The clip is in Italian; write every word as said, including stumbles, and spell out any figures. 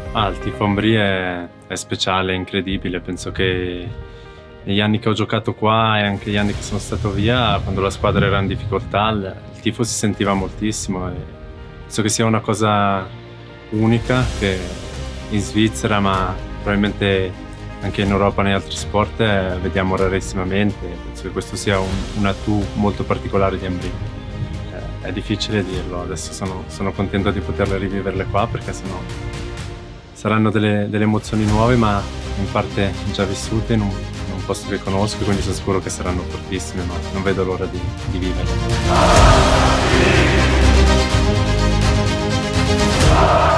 Ah, il tifo Ombrie è, è speciale, è incredibile. Penso che negli anni che ho giocato qua e anche gli anni che sono stato via, quando la squadra era in difficoltà, il, il tifo si sentiva moltissimo. E penso che sia una cosa unica che in Svizzera, ma probabilmente anche in Europa, negli altri sport, eh, vediamo rarissimamente. Penso che questo sia un, un attù molto particolare di Ombrie. È difficile dirlo, adesso sono, sono contento di poterle riviverle qua, perché sennò saranno delle, delle emozioni nuove, ma in parte già vissute in un, in un posto che conosco, quindi sono sicuro che saranno fortissime, ma non vedo l'ora di, di viverle.